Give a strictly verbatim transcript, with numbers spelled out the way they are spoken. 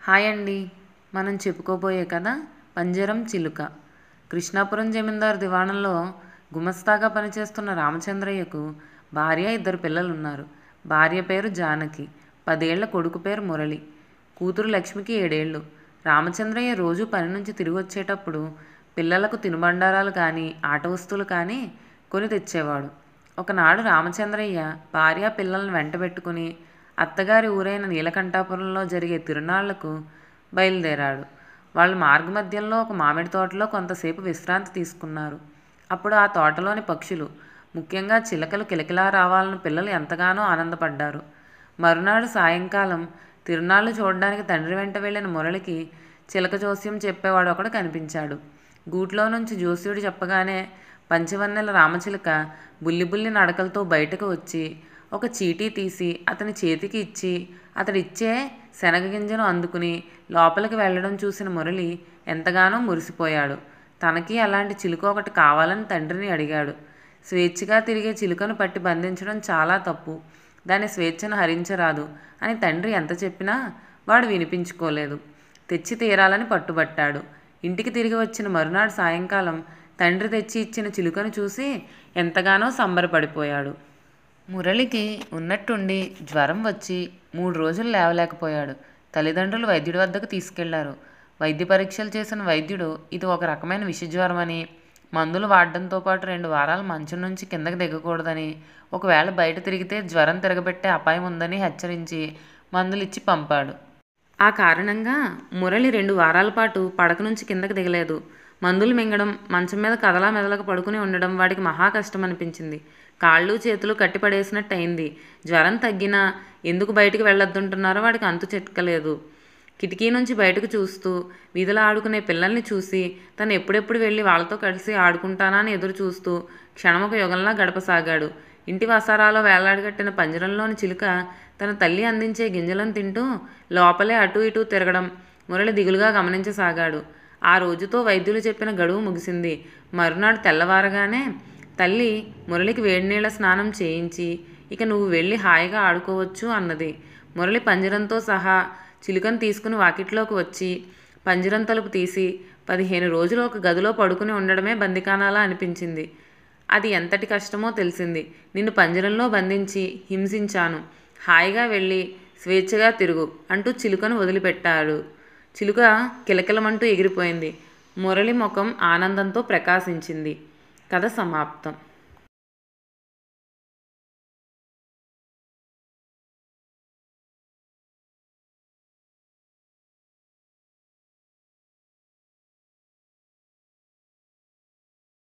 Hi అండి. మనం చెప్పుకోబోయే కథ పంజరం చిలుక. కృష్ణాపురం జమీందారు దివాణంలో గుమస్తాగా పనిచేస్తున్న రామచంద్రయ్యకు భార్య, ఇద్దరు పిల్లలున్నారు. భార్య పేరు జానకి, పదేళ్ల కొడుకు పేరు మురళి, కూతురు లక్ష్మికి ఏడేళ్ళు. రామచంద్రయ్య రోజు పని నుంచి తిరిగి వచ్చేటప్పుడు పిల్లలకు తినుబండారాలు కానీ ఆట వస్తువులు కానీ కొని తెచ్చేవాడు. ఒకనాడు రామచంద్రయ్య భార్య పిల్లలను వెంటబెట్టుకుని అత్తగారి ఊరైన నీలకంఠాపురంలో జరిగే తిరునాళ్లకు బయలుదేరాడు. వాళ్ళు మార్గమధ్యంలో ఒక మామిడి తోటలో కొంతసేపు విశ్రాంతి తీసుకున్నారు. అప్పుడు ఆ తోటలోని పక్షులు, ముఖ్యంగా చిలకలు కిలకిలా రావాలని పిల్లలు ఎంతగానో ఆనందపడ్డారు. మరునాడు సాయంకాలం తిరునాళ్లు చూడడానికి తండ్రి వెంట వెళ్ళిన మురళికి చిలక జోస్యం చెప్పేవాడు ఒకడు కనిపించాడు. గూట్లో నుంచి జోస్యుడు చెప్పగానే పంచవన్నెల రామచిలుక బుల్లి బుల్లి నడకలతో బయటకు వచ్చి ఒక చీటీ తీసి అతని చేతికి ఇచ్చి అతడిచ్చే శనగగింజను అందుకుని లోపలికి వెళ్ళడం చూసిన మురళి ఎంతగానో మురిసిపోయాడు. తనకి అలాంటి చిలుక ఒకటి కావాలని తండ్రిని అడిగాడు. స్వేచ్ఛగా తిరిగే చిలుకను పట్టి బంధించడం చాలా తప్పు, దాని స్వేచ్ఛను హరించరాదు అని తండ్రి ఎంత చెప్పినా వాడు వినిపించుకోలేదు. తెచ్చి తీరాలని పట్టుబట్టాడు. ఇంటికి తిరిగి వచ్చిన మరునాడు సాయంకాలం తండ్రి తెచ్చి ఇచ్చిన చిలుకను చూసి ఎంతగానో సంబరపడిపోయాడు. మురళికి ఉన్నట్టుండి జ్వరం వచ్చి మూడు రోజులు లేవలేకపోయాడు. తల్లిదండ్రులు వైద్యుడి వద్దకు తీసుకెళ్లారు. వైద్య పరీక్షలు చేసిన వైద్యుడు ఇది ఒక రకమైన విషజ్వరమని, మందులు వాడడంతో పాటు రెండు వారాలు మంచం నుంచి కిందకి దిగకూడదని, ఒకవేళ బయట తిరిగితే జ్వరం తిరగబెట్టే అపాయం ఉందని హెచ్చరించి మందులిచ్చి పంపాడు. ఆ కారణంగా మురళి రెండు వారాల పాటు పడక నుంచి కిందకి దిగలేదు. మందులు మింగడం, మంచం మీద కదలా మెదలకు పడుకుని ఉండడం వాడికి మహా కష్టం అనిపించింది. కాళ్ళు చేతులు కట్టిపడేసినట్టు అయింది. జ్వరం తగ్గినా ఎందుకు బయటికి వెళ్ళొద్దంటున్నారో వాడికి అంతు చిక్కలేదు. కిటికీ నుంచి బయటకు చూస్తూ వీధిలో ఆడుకునే పిల్లల్ని చూసి తను ఎప్పుడెప్పుడు వెళ్ళి వాళ్ళతో కలిసి ఆడుకుంటానా అని ఎదురు చూస్తూ క్షణం ఒక యుగంలా గడపసాగాడు. ఇంటి వసారాలో వేలాడగట్టిన పంజరంలోని చిలుక తన తల్లి అందించే గింజలను తింటూ లోపలే అటూ ఇటూ తిరగడం మురళి దిగులుగా గమనించసాగాడు. ఆ రోజుతో వైద్యులు చెప్పిన గడువు ముగిసింది. మరునాడు తెల్లవారగానే తల్లి మురళికి వేడినీళ్ల స్నానం చేయించి ఇక నువ్వు వెళ్ళి హాయిగా ఆడుకోవచ్చు అన్నది. మురళి పంజరంతో సహా చిలుకను తీసుకుని వాకిట్లోకి వచ్చి పంజరం తలుపు తీసి పదిహేను రోజులు ఒక గదిలో పడుకుని ఉండడమే బందికానాలా అనిపించింది. అది ఎంతటి కష్టమో తెలిసింది. నిన్ను పంజరంలో బంధించి హింసించాను, హాయిగా వెళ్ళి స్వేచ్ఛగా తిరుగు అంటూ చిలుకను వదిలిపెట్టాడు. చిలుక కిలకిలమంటూ ఎగిరిపోయింది. మురళి ముఖం ఆనందంతో ప్రకాశించింది. కథ సమాప్తం.